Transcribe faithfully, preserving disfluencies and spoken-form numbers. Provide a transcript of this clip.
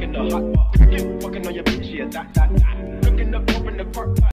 in the hot. Fucking on your bitch, yeah, that, that, that. Looking up, up in the park.